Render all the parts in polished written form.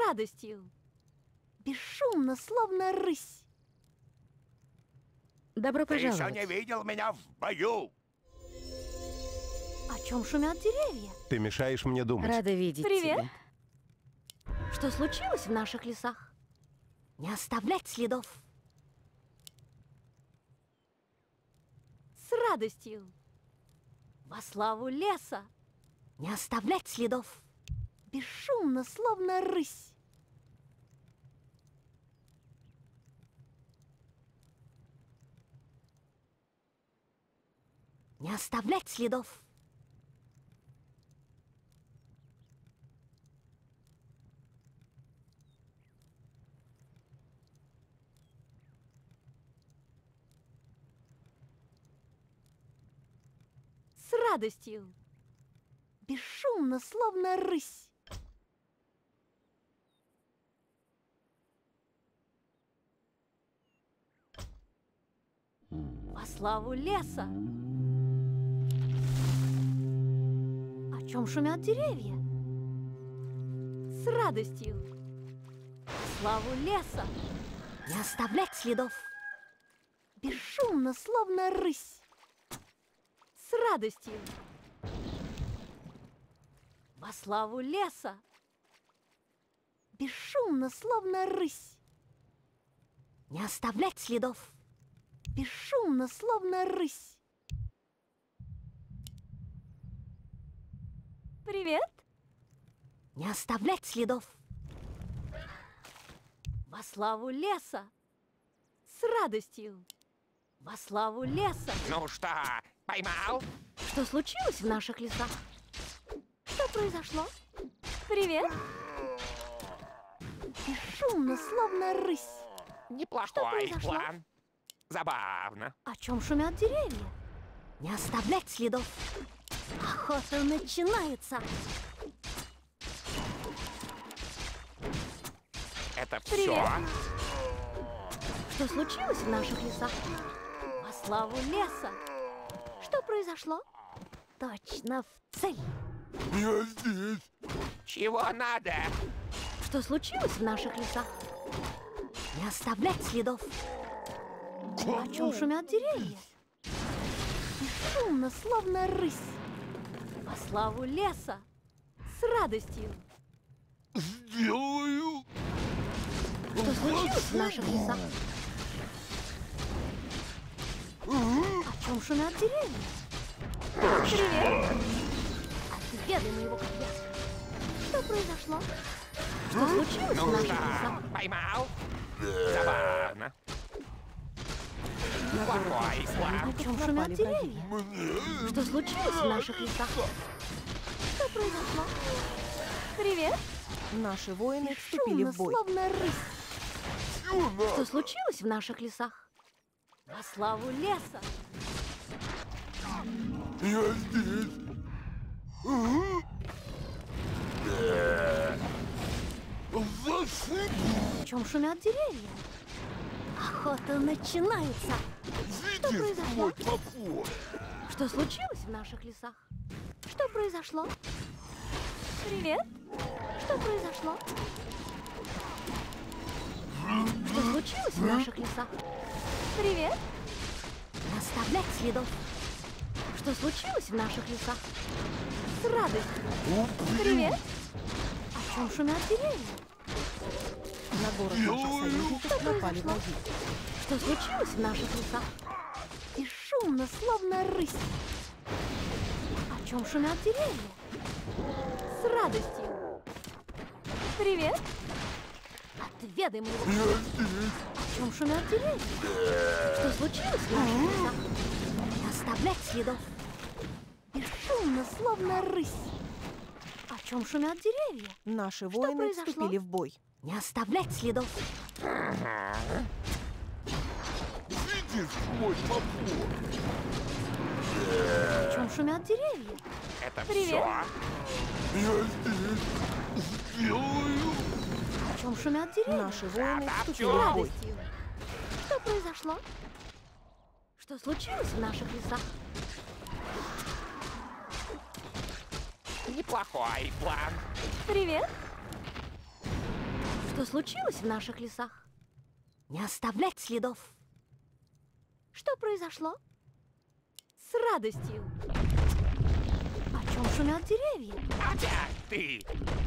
радостью. Бесшумно, словно рысь. Добро Ты еще пожаловать. не видел меня в бою. О чем шумят деревья? Ты мешаешь мне думать. Рада видеть Привет. тебя. Что случилось в наших лесах? Не оставлять следов. С радостью. Во славу леса. Не оставлять следов. Бесшумно, словно рысь. Не оставлять следов. С радостью. Бесшумно, словно рысь. Во славу леса. О чем шумят деревья? С радостью. Во славу леса. Не оставлять следов. Бесшумно, словно рысь. С радостью. Во славу леса. Бесшумно, словно рысь. Не оставлять следов. Бесшумно, словно рысь. Привет. Не оставлять следов. Во славу леса. С радостью. Во славу леса. Ну что, поймал? Что случилось в наших лесах? Что произошло? Привет. Бесшумно, словно рысь. Неплохой произошло? план. Забавно. О чем шумят деревья? Не оставлять следов. Охота начинается. Это Привет. все? Что случилось в наших лесах? Во славу леса. Что произошло? Точно в цель. Я здесь. Чего надо? Что случилось в наших лесах? Не оставлять следов. О чем шумят деревья? Бесшумно, словно рысь. Во славу леса. С радостью. Сделаю. Что случилось в наших лесах? О чем шумят деревья? Привет! Отведай моего копья. Что произошло? Что случилось в Ну наших что, лесах? поймал? Забавно. Неплохой план. О чем шумят деревья? Что случилось в наших лесах? Что произошло? Привет! Наши воины вступили Шумно, в бой. словно рысь. Что случилось в наших лесах? Во славу леса. Я здесь. О чем шумят деревья? Охота начинается. Что произошло? Что случилось в наших лесах? Что произошло? Привет! Что произошло? Что случилось в наших лесах? Привет! Не оставлять следов. Что случилось в наших лесах? С радостью. Привет! О чем шумят деревья? На город наших союзников напали враги. Что случилось в наших лесах? Бесшумно, словно рысь. О чем шумят деревья? С радостью. Привет! Отведай моего копья. О чем шумят деревья? Что случилось в наших лесах? Не оставлять следов. Бесшумно, словно рысь. О чем шумят деревья? Наши воины произошло? вступили в бой. Не оставлять следов. Видишь мой топор? О чем шумят деревья? Это Привет. все? Я здесь. Сделаю. О чем шумят деревья? Наши воины Затопчу. вступили в бой. Радостью. Что произошло? Что случилось в наших лесах? Неплохой план. Привет! Что случилось в наших лесах? Не оставлять следов. Что произошло? С радостью. О чем шумят деревья? Опять ты!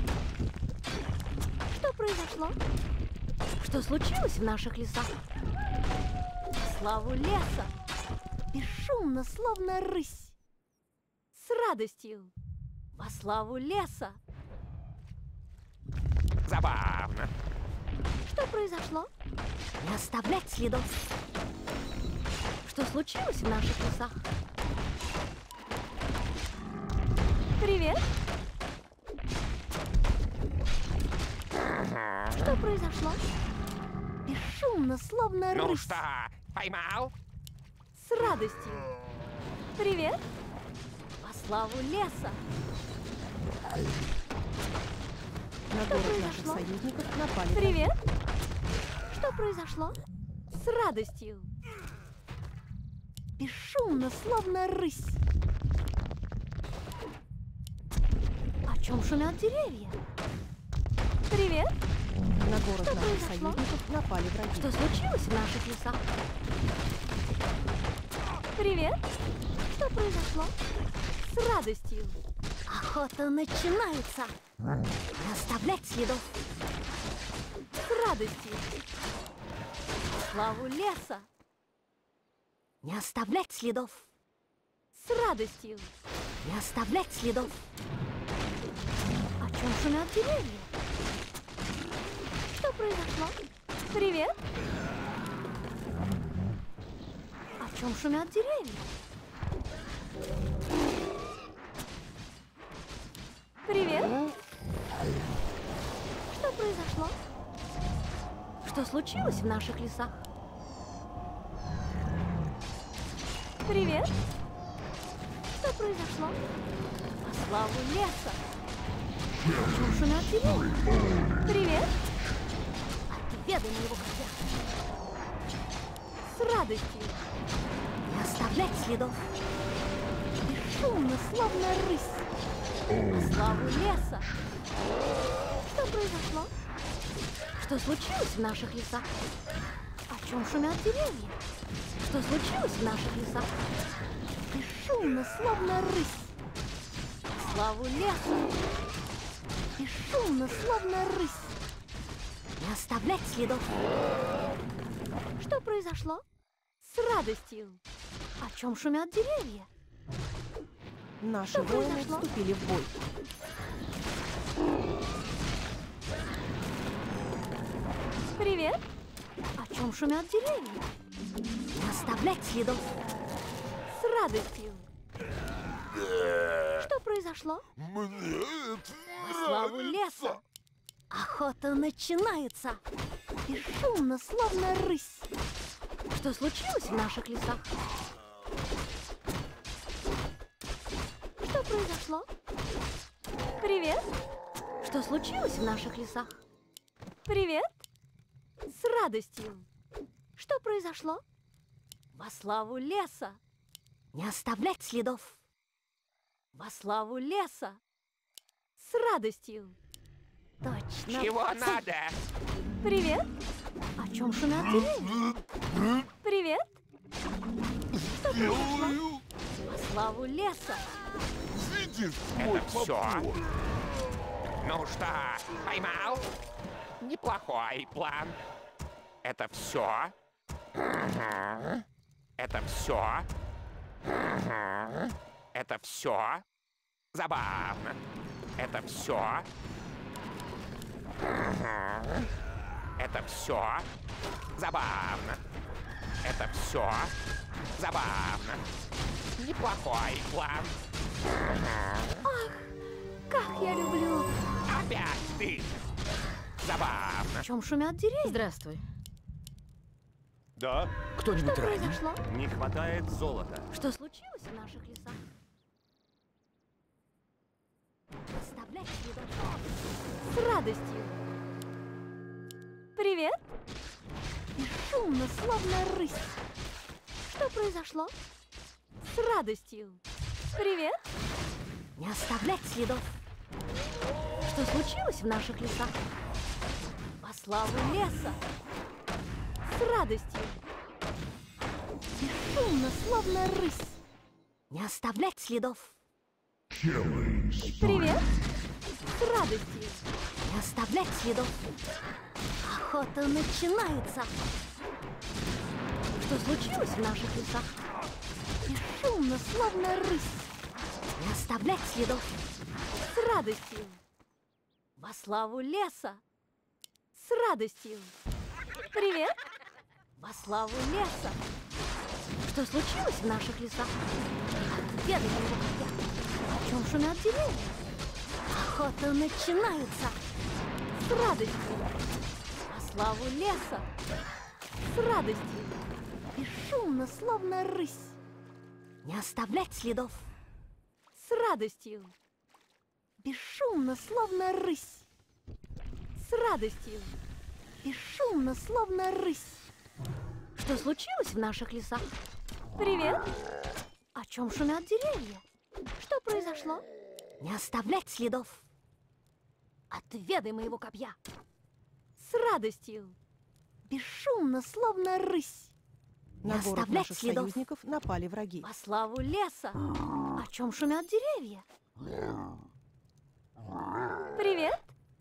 Что произошло? Что случилось в наших лесах? Славу леса! Бесшумно, словно рысь. С радостью. Во славу леса! Забавно. Что произошло? Не оставлять следов. Что случилось в наших лесах? Привет! Что произошло? Бесшумно, словно Ну рысь. что, поймал? С радостью. Привет! Во славу леса! На Что город наших произошло? союзников напали. Привет! Что произошло? С радостью. Бесшумно, словно рысь. О чем шумят деревья? Привет! На город Что наших произошло? союзников напали враги. Что случилось в наших лесах? Привет! Что произошло? С радостью. Охота начинается. Не оставлять следов. С радостью. Во славу леса. Не оставлять следов. С радостью. Не оставлять следов. О чем шумят деревья? Что произошло? Привет! О чем шумят деревья? Привет! Что произошло? Что случилось в наших лесах? Привет! Что произошло? Во славу леса! О чем шумят деревья? Привет! Отведай моего копья! С радостью! Не оставлять следов! Бесшумно, словно рысь! Во славу леса! Что произошло? Что случилось в наших лесах? О чем шумят деревья? Что случилось в наших лесах? Бесшумно, словно рысь! Во славу леса! Бесшумно, словно рысь! Не оставлять следов! Что произошло? С радостью! О чем шумят деревья? Наши Что воины произошло? вступили в бой. Привет! О чем шумят деревья? Не оставлять следов! С радостью! Что произошло? Мне это Во славу нравится. леса! Охота начинается! Бесшумно, словно рысь! Что случилось в наших лесах? Что произошло? Привет! Что случилось в наших лесах? Привет! С радостью! Что произошло? Во славу леса! Не оставлять следов! Во славу леса! С радостью! Точно! Чего Цель. надо? Привет! О чем шумят деревья? Привет! Что произошло? Делаю. Во славу леса! Видишь мой Это всё? топор? Ну что, поймал? Неплохой план. Это все? Это все? Это все? Забавно. Это все? Это все? Забавно. Это все? Забавно. Неплохой план. Как я люблю! Опять ты! Забавно. О чем шумят деревья? Здравствуй. Да? Что Кто-нибудь ранен? произошло? Не хватает золота. Что случилось в наших лесах? Оставлять следов. С радостью. Привет! Бесшумно, словно рысь. Что произошло? С радостью. Привет! Не оставлять следов. Что случилось в наших лесах? Во славу леса! С радостью! Бесшумно, словно рысь! Не оставлять следов! Привет! С радостью! Не оставлять следов! Охота начинается! Что случилось в наших лесах? Бесшумно, словно рысь! Не оставлять следов! С радостью! Во славу леса! С радостью! Привет! Во славу леса! Что случилось в наших лесах? Отведай моего копья! О чем шумят деревья? Охота начинается! С радостью! Во славу леса! С радостью! Бесшумно, словно рысь! Не оставлять следов! С радостью! Бесшумно, словно рысь! С радостью! Бесшумно, словно рысь! Что случилось в наших лесах? Привет! О чем шумят деревья? Что произошло? Не оставлять следов! Отведай моего копья! С радостью! Бесшумно, словно рысь! Не На город оставлять наших следов! союзников напали враги. Во славу леса! О чем шумят деревья? Привет!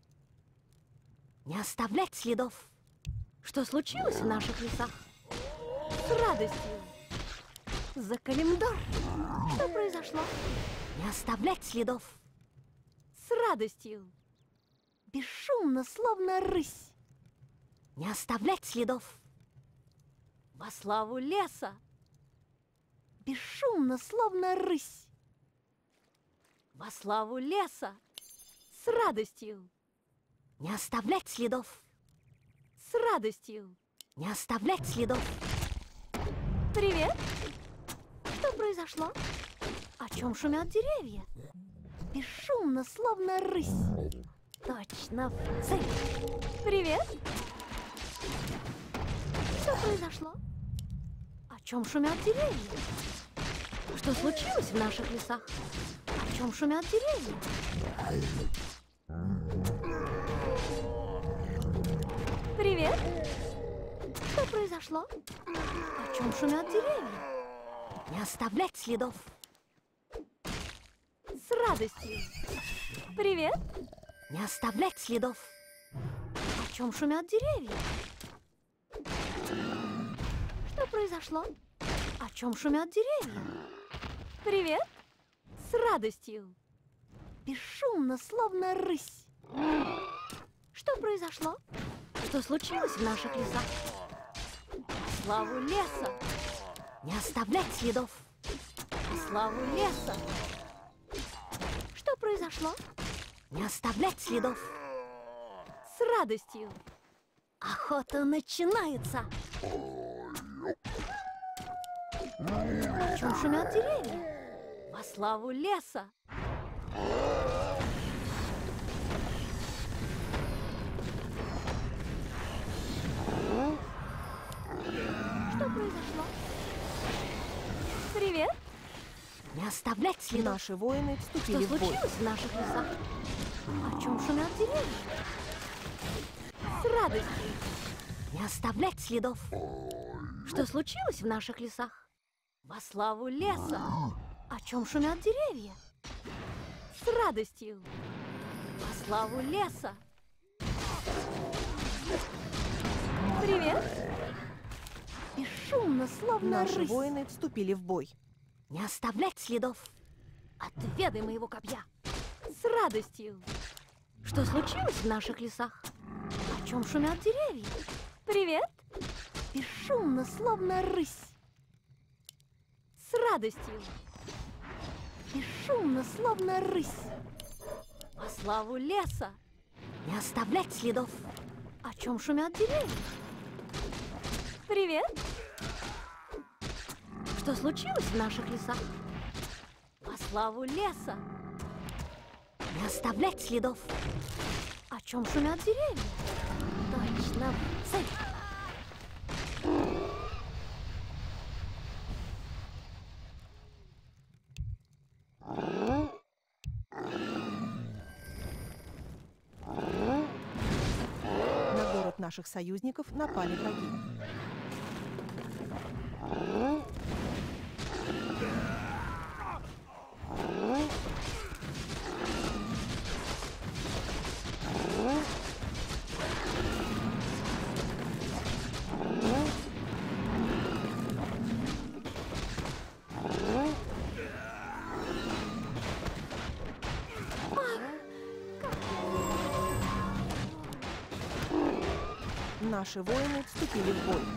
Не оставлять следов! Что случилось в наших лесах? С радостью! За Калимдор! Что произошло? Не оставлять следов! С радостью! Бесшумно, словно рысь! Не оставлять следов! Во славу леса! Бесшумно, словно рысь! Во славу леса! С радостью! Не оставлять следов! С радостью! Не оставлять следов! Привет! Что произошло? О чем шумят деревья? Бесшумно, словно рысь! Точно в цель! Привет! Что произошло? О чем шумят деревья? Что случилось в наших лесах? О чем шумят деревья? Привет! Что произошло? О чем шумят деревья? Не оставлять следов! С радостью! Привет! Не оставлять следов! О чем шумят деревья? Что произошло? О чем шумят деревья? Привет! С радостью! Бесшумно, словно рысь! Что произошло? Что случилось в наших лесах? Во славу леса! Не оставлять следов! Во славу леса! Что произошло? Не оставлять следов! С радостью! Охота начинается! О чем шумят деревья? Во славу леса! Что произошло? Привет! Не оставлять следов! Наши воины Что вступили в бой. случилось в наших лесах? О чем шумят деревья? С радостью! Не оставлять следов! Что случилось в наших лесах? Во славу леса! О чем шумят деревья? С радостью! Во славу леса! Привет! Бесшумно, словно Наши рысь! воины вступили в бой. Не оставлять следов! Отведай моего копья! С радостью! Что случилось в наших лесах? О чем шумят деревья? Привет! Бесшумно, словно рысь! С радостью! Бесшумно, словно рысь! Во славу леса! Не оставлять следов! О чем шумят деревья? Привет! Что случилось в наших лесах? Во славу леса! Не оставлять следов! О чем шумят деревья? Точно в цель! На наших союзников напали враги. Наши воины вступили в бой.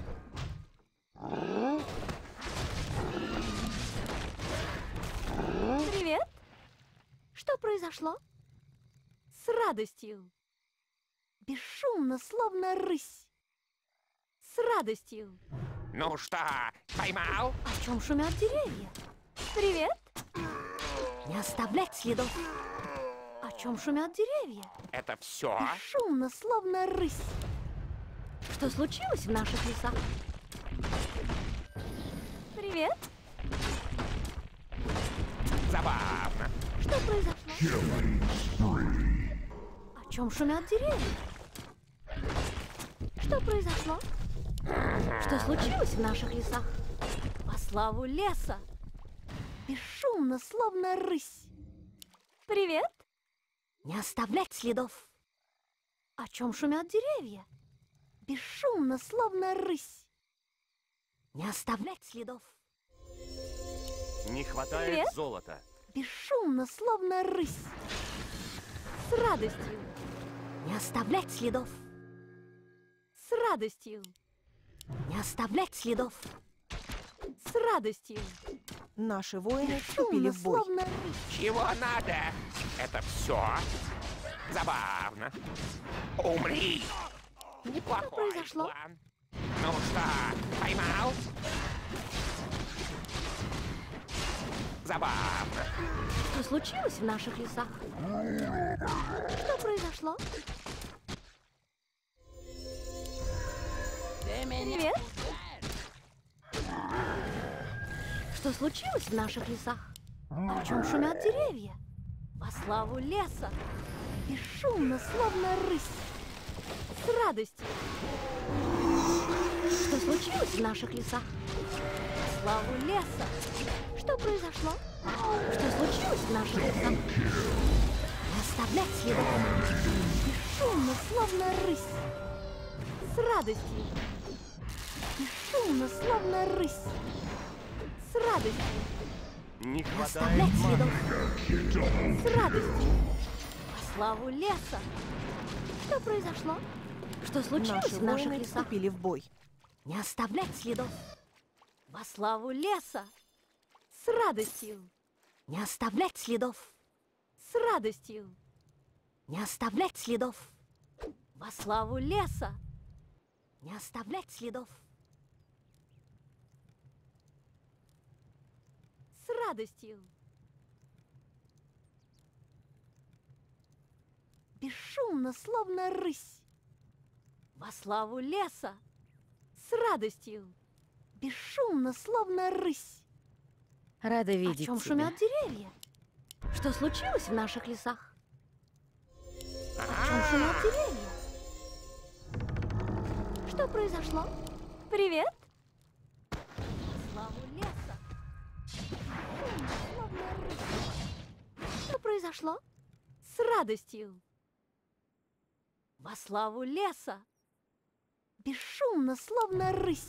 Привет! Что произошло? С радостью. Бесшумно, словно рысь. С радостью. Ну что, поймал? О чем шумят деревья? Привет! Не оставлять следов. О чем шумят деревья? Это все? Бесшумно, словно рысь. Что случилось в наших лесах? Привет! Забавно. Что произошло? О чем шумят деревья? Что произошло? Что случилось в наших лесах? Во славу леса! Бесшумно, словно рысь. Привет! Не оставлять следов. О чем шумят деревья? Бесшумно, словно рысь. Не оставлять следов. Не хватает Привет. золота. Бесшумно, словно рысь. С радостью. Не оставлять следов. С радостью. Не оставлять следов. С радостью. Наши воины вступили Бесшумно, в бой. словно рысь. Чего надо? Это все? Забавно. Умри! Неплохой Что произошло? план. Ну что, поймал? Забавно. Что случилось в наших лесах? Что произошло? Привет! Что случилось в наших лесах? О чем шумят деревья? Во славу леса! Бесшумно, словно рысь! С радостью! Что случилось в наших лесах? Во славу леса! Что произошло? Что случилось в наших лесах? Не оставлять следов! Бесшумно, словно рысь! С радостью! Бесшумно, словно рысь! С радостью! Не Не хватает оставлять маны. следов! С радостью! Во славу леса! Что произошло? Что случилось Наши в наших воины лесах? вступили в бой. Не оставлять следов! Во славу леса! С радостью! Не оставлять следов! С радостью! Не оставлять следов! Во славу леса! Не оставлять следов! С радостью! Бесшумно, словно рысь! Во славу леса! С радостью! Бесшумно, словно рысь! Рада О видеть чем тебя. шумят деревья? Что случилось в наших лесах? О чем шумят деревья? Что произошло? Привет! Во славу леса! Бесшумно, словно рысь! Что произошло? С радостью! Во славу леса! Бесшумно, словно рысь!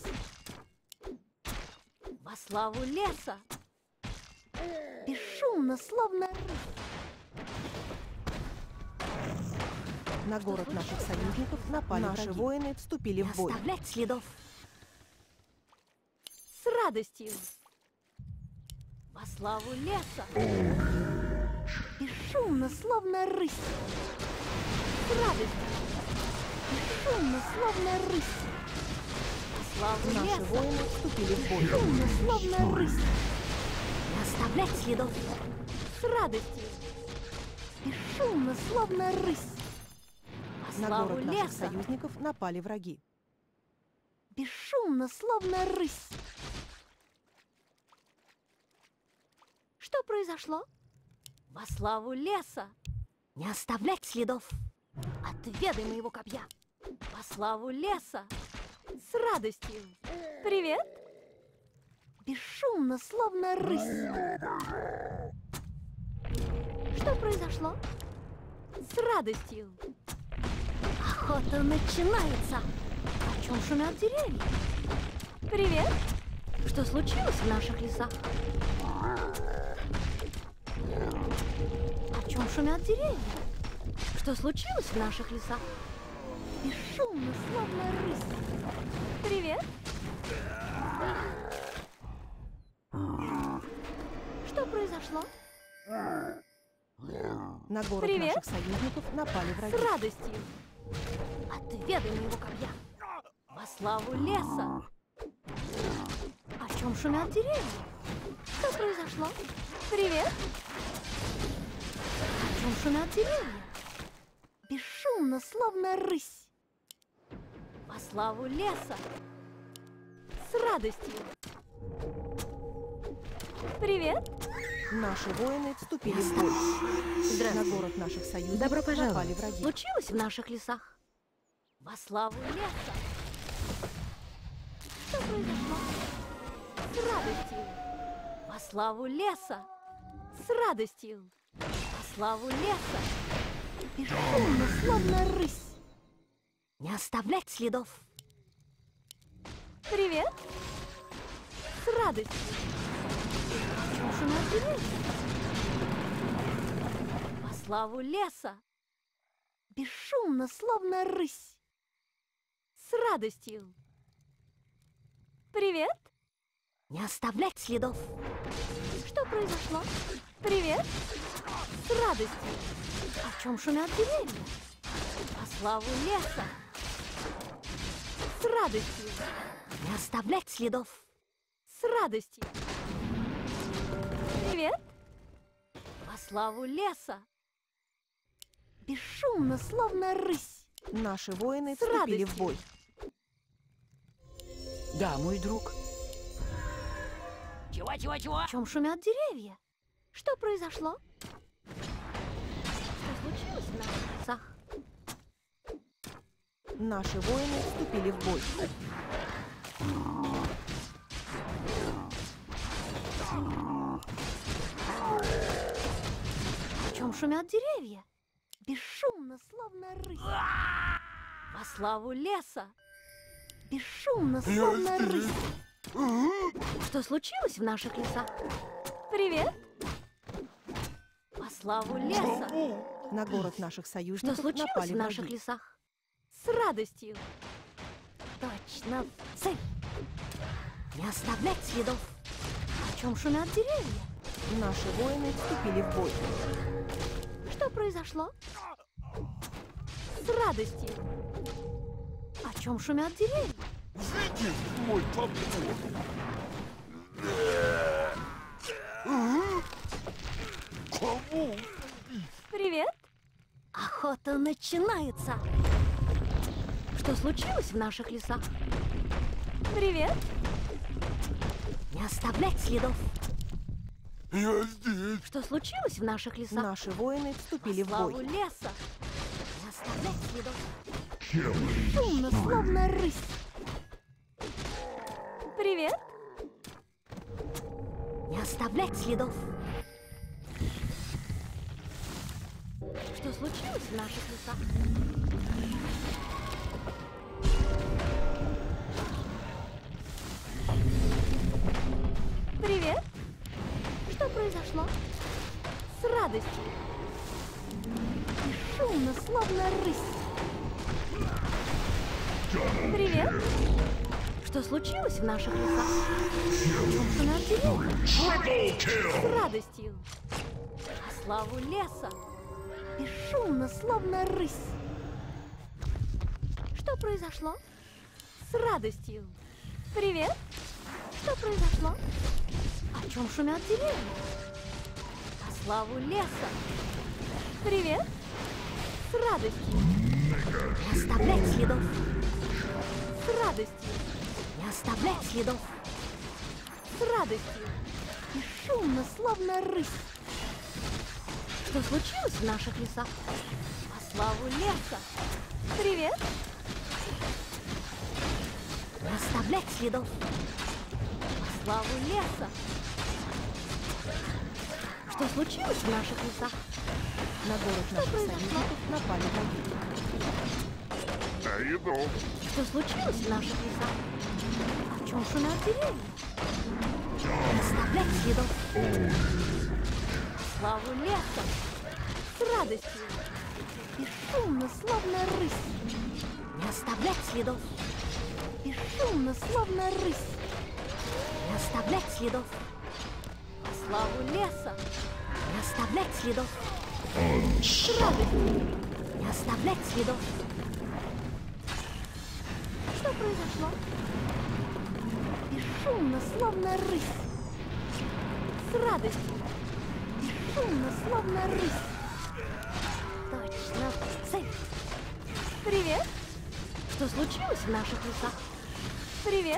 Во славу леса! Бесшумно, словно рысь! На город наших случилось? союзников напали Наши враги. воины вступили Не в бой. оставлять следов! С радостью! Во славу леса! Бесшумно, словно рысь! С радостью! Бесшумно, словно рысь! Во славу Наши леса! воины вступили в бой. Бесшумно, словно рысь! Не оставлять следов! С радостью! Бесшумно, словно рысь! Во На славу город наших леса! союзников напали враги. Бесшумно, словно рысь! Что произошло? Во славу леса! Не оставлять следов! Отведай моего копья! Во славу леса. С радостью. Привет. Бесшумно, словно рысь. Что произошло? С радостью. Охота начинается. О чем шумят деревья? Привет. Что случилось в наших лесах? О чем шумят деревья? Что случилось в наших лесах? Бесшумно, словно рысь. Привет. Что произошло? На город Привет. наших союзников напали враги. С радостью. Отведай моего копья. Во славу леса. О чем шумят деревья? Что произошло? Привет. О чем шумят деревья? Бесшумно, словно рысь. Во славу леса. С радостью. Привет. Наши воины вступили в бой. На город наших союзников Добро напали пожаловать. враги. Случилось в наших лесах? Во славу леса. Что произошло? С радостью. Во славу леса. С радостью. Во славу леса. Бесшумно, словно рысь. Не оставлять следов. Привет. С радостью. О чем шумят деревья? Во славу леса. Бесшумно, словно рысь. С радостью. Привет. Не оставлять следов. Что произошло? Привет. С радостью. О чем шумят деревья? Во славу леса. С радостью. Не оставлять следов. С радостью. Привет. Во славу леса. Бесшумно, словно рысь. Наши воины С вступили радостью. в бой. Да, мой друг. О чем шумят деревья? Что произошло? Что случилось в наших лесах? Наши воины вступили в бой. О чем шумят деревья? Бесшумно, словно рысь. Во славу леса. Бесшумно, словно рысь. Что случилось в наших лесах? Привет. Во славу леса. На город наших Что союзников случилось напали в наших враги. лесах? С радостью. Точно в цель. Не оставлять следов. О чем шумят деревья? Наши воины вступили в бой. Что произошло? С радостью. О чем шумят деревья? Видишь мой топор? Кому? Привет. Охота начинается. Что случилось в наших лесах? Привет. Не оставлять следов. Я здесь. Что случилось в наших лесах? Наши воины вступили Во в славу бой. леса. Не оставлять следов. Шумно, словно рысь. Привет. Не оставлять следов. Что случилось в наших лесах? Привет. Что произошло? С радостью. Бесшумно, словно рысь. Привет. Что случилось в наших лесах? О чем шумят деревья? С радостью. Во славу леса. Бесшумно, словно рысь. Что произошло? С радостью. Привет. Что произошло? О чем шумят деревья? Во славу леса. Привет. С радостью. Не оставлять следов. С радостью. Не оставлять следов. С радостью. Бесшумно, словно рысь. Что случилось в наших лесах? Во славу леса. Привет. Не оставлять следов. Во славу леса. Что случилось в наших лесах? На город наших союзников напали враги. На еду. Что случилось в наших лесах? О чем шумят деревья? Не оставлять следов. Во славу леса. С радостью. Бесшумно, словно рысь. Не оставлять следов. Бесшумно, словно рысь. Не оставлять следов. Во славу леса. Не оставлять следов. С радостью. Не оставлять следов. Что произошло? Бесшумно, словно рысь. С радостью. Бесшумно, словно рысь. Точно. Цель. Привет. Что случилось в наших лесах? Привет.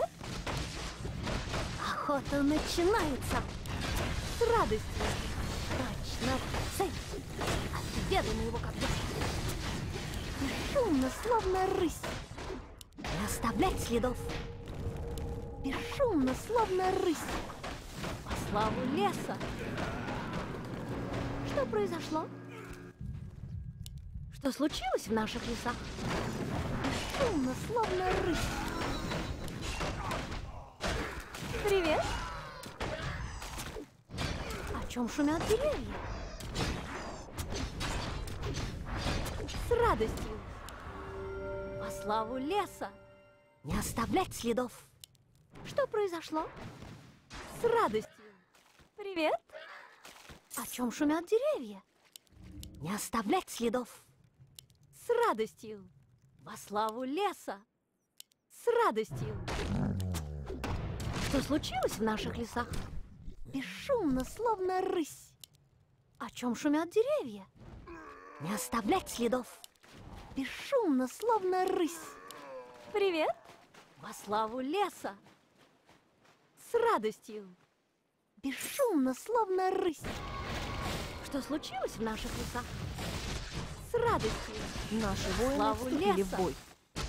Охота начинается. С радостью. Точно. Цель. Отведаем его как бы. Бесшумно, словно рысь. Не оставлять следов. Бесшумно, словно рысь. По славу леса. Что произошло? Что случилось в наших лесах? Бесшумно, словно рысь. Привет. О чем шумят деревья? С радостью. Во славу леса. Не оставлять следов. Что произошло? С радостью. Привет. О чем шумят деревья? Не оставлять следов. С радостью. Во славу леса. С радостью. Что случилось в наших лесах? Бесшумно, словно рысь. О чем шумят деревья? Не оставлять следов. Бесшумно, словно рысь. Привет. Во славу леса. С радостью. Бесшумно, словно рысь. Что случилось в наших лесах? С радостью. Наши воины Славу вступили леса. в бой.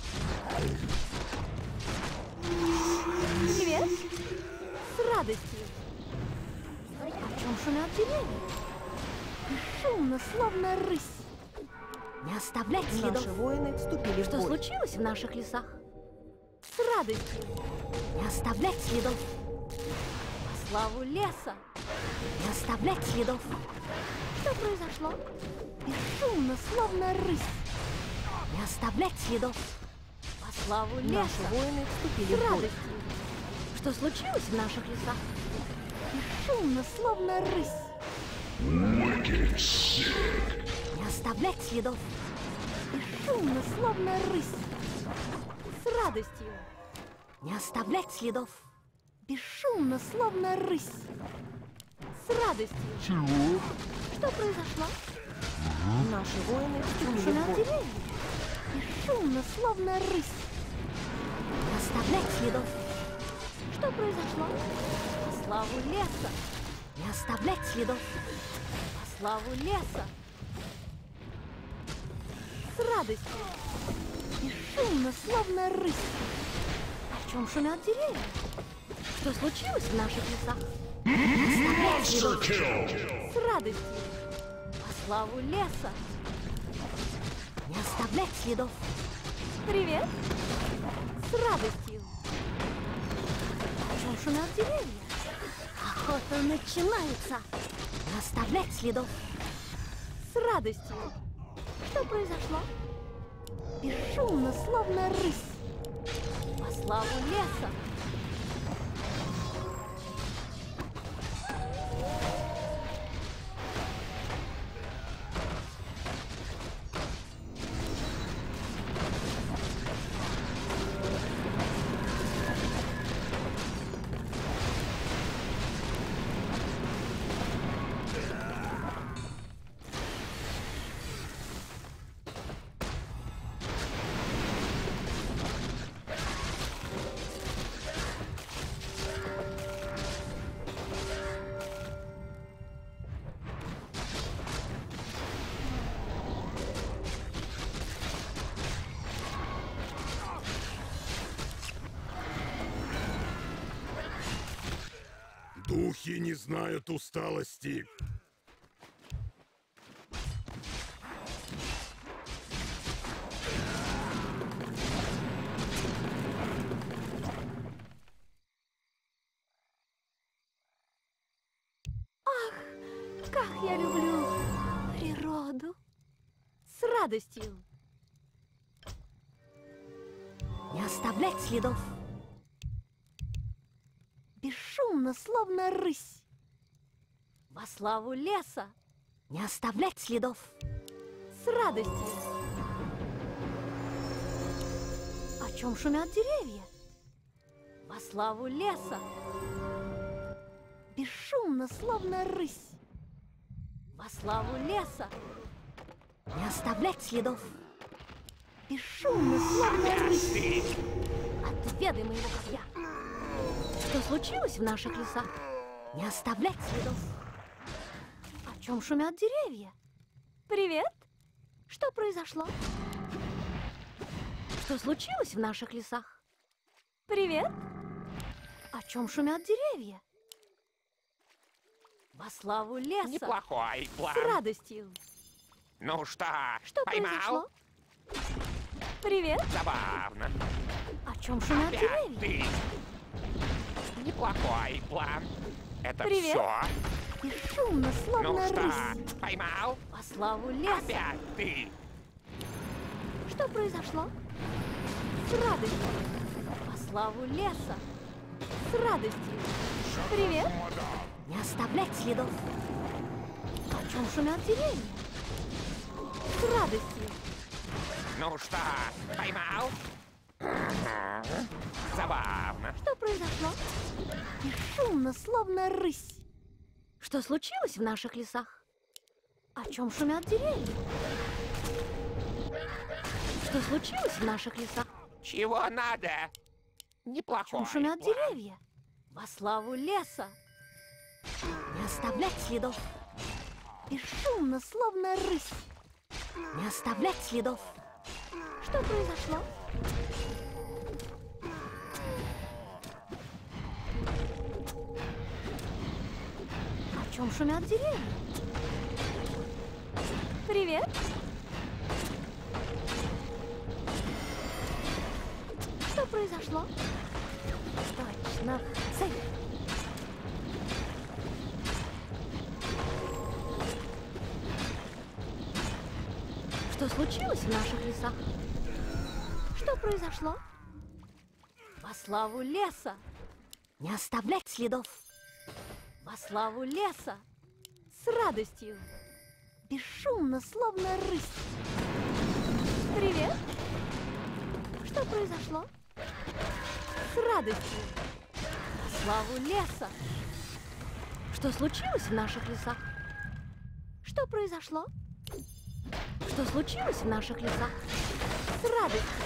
Привет. С радостью. О чем шумят деревья? Бесшумно, словно рысь. Не оставлять следов. Наши воины вступили в Что бой. случилось в наших лесах? С радостью. Не оставлять следов. Во славу леса. Не оставлять следов. Что произошло? Бесшумно, словно рысь. Не оставлять следов. Во славу Наши леса. воины вступили С в бой. радостью. Что случилось в наших лесах? Бесшумно, словно рысь. Не оставлять следов. Бесшумно, словно рысь. С радостью. Не оставлять следов. Бесшумно, словно рысь. С радостью. Чего? Что произошло? Наши воины вступили в Шумят бой. деревья. Бесшумно, словно рысь. Не оставлять следов. Что произошло? По славу леса. Не оставлять следов. По славу леса. С радостью. Бесшумно, словно рысь. О чем шумят деревья? Что случилось в наших лесах? Не оставлять следов. С радостью. По славу леса. Не оставлять следов. Привет. С радостью. О чем шумят деревья? Охота начинается. Не оставлять следов. С радостью. Что произошло? Бесшумно, словно рысь. По славу леса. Духи не знают усталости. Как я люблю природу. С радостью. Не оставлять следов. Бесшумно, словно рысь. Во славу леса. Не оставлять следов. С радостью. О чем шумят деревья? Во славу леса. Бесшумно, словно рысь. Во славу леса. Не оставлять следов. Бесшумно, словно рысь. Отведай моего копья. Что случилось в наших лесах? Не оставлять следов. О чем шумят деревья? Привет. Что произошло? Что случилось в наших лесах? Привет. О чем шумят деревья? Во славу леса. Неплохой план. С радостью. Ну что, Что поймал? произошло? Привет. Забавно. О чем шумят Опять деревья? ты. Неплохой план. Это Привет. все? Бесшумно, Ну словно что, рысь. поймал? Во славу леса. Опять ты. Что произошло? С радостью. Во славу леса. С радостью. Привет. Не оставлять следов. О чем шумят деревья? С радостью. Ну что, поймал? Забавно. Что произошло? Бесшумно, словно рысь. Что случилось в наших лесах? О чем шумят деревья? Что случилось в наших лесах? Чего надо? О Неплохой чем шумят план. деревья? Во славу леса. Не оставлять следов. Бесшумно, словно рысь. Не оставлять следов. Что произошло? О чем шумят деревья? Привет. Что произошло? Точно. Цель. Что случилось в наших лесах? Что произошло? Во славу леса. Не оставлять следов. Во славу леса. С радостью. Бесшумно, словно рысь. Привет. Что произошло? С радостью. Во славу леса. Что случилось в наших лесах? Что произошло? Что случилось в наших лесах? С радостью.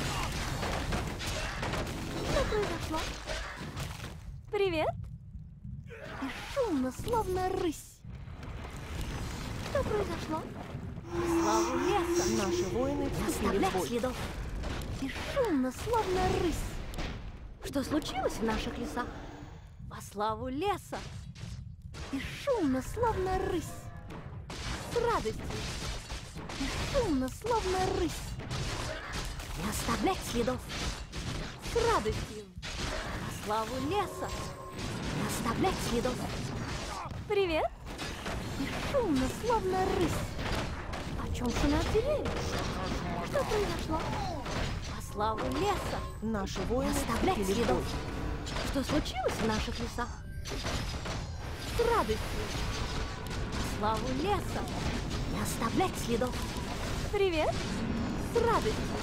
Что произошло? Привет. Бесшумно, словно рысь. Что произошло? Во славу леса. Наши воины Не вступили в оставлять бой. следов. Бесшумно, словно рысь. Что случилось в наших лесах? Во славу леса. Бесшумно, словно рысь. С радостью. Бесшумно, словно рысь. Не оставлять следов. С радостью. Во славу леса. Не оставлять следов. Привет. Бесшумно, словно рысь. О чем шумят деревья? Что произошло? Во славу леса. Наши Не воины оставлять вступили в следов. бой. Что случилось в наших лесах? С радостью. Во славу леса. Не оставлять следов. Привет. С радостью.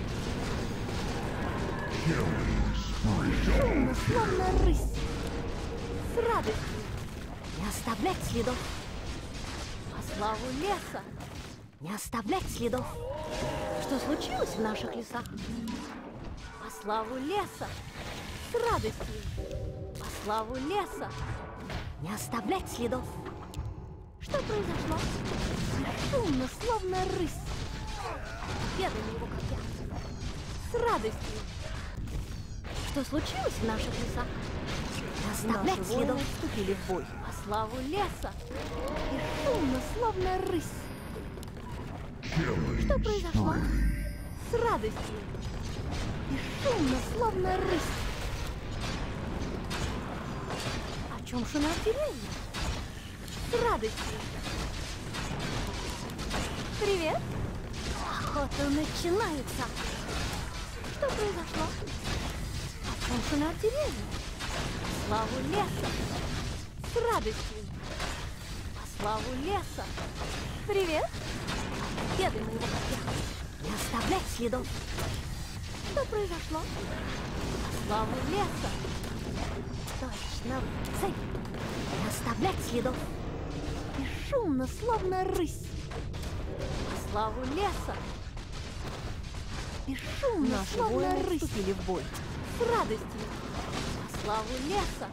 Шумно, словно рысь. С радостью. Не оставлять следов. Во славу леса. Не оставлять следов. Что случилось в наших лесах? Во славу леса. С радостью. Во славу леса. Не оставлять следов. Что произошло? Шумно, словно рысь. Ведали его копья. С радостью. Что случилось в наших лесах? Не оставлять Наши следов. воины вступили в бой. По славу леса. И шумно, словно рысь. Что произошло? С радостью. И шумно, словно рысь. О чем шумят деревья? С радостью. Привет. Охота начинается. Что произошло? О чем шумят деревья? По славу леса. С радостью. По славу леса. Привет. Беды моего копья. Не оставлять следов. Что произошло? По славу леса. Точно в цель. Не оставлять следов. И шумно, словно рысь. По славу леса. И шумно, Наши словно воины рысь. вступили в бой. С радостью. По славу леса.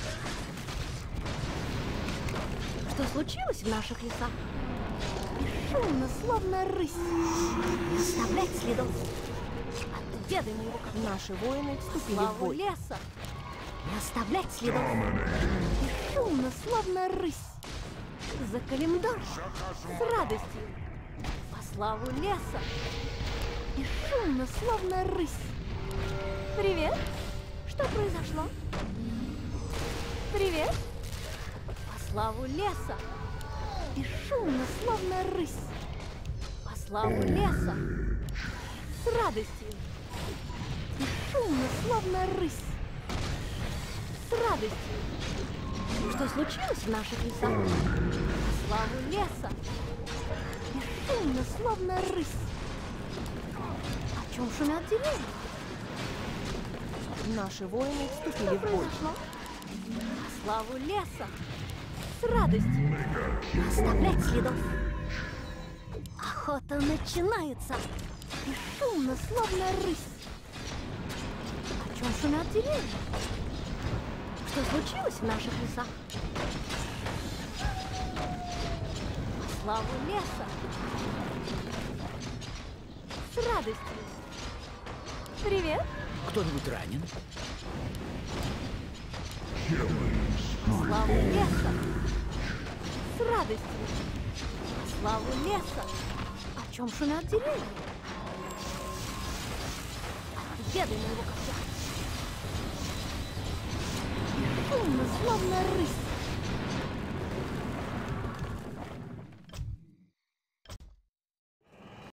Что случилось в наших лесах? И шумно, словно рысь. Не оставлять следов. Отведай моего копья. Наши воины вступили в Славу бой. леса. Не оставлять следов. И шумно, словно рысь. За Калимдор. С радостью. По славу леса. И шумно, словно рысь. Привет. Что произошло? Привет. По славу леса. И шумно, словно рысь. По славу леса. С радостью. И шумно, словно рысь. С радостью. Что случилось в наших лесах? По славу леса. И шумно, словно рысь. О чем шумят деревья? Наши воины Что вступили в бой. произошло? По славу леса. С радостью. Не оставлять следов. Охота начинается. И шумно, словно рысь. О чем шумят деревья? Что случилось в наших лесах? По славу леса. С радостью. Привет. Кто-нибудь ранен? По славу леса. С радостью. По славу леса. О чем шумят деревья? Отведай моего копья. И шумно, словно рысь.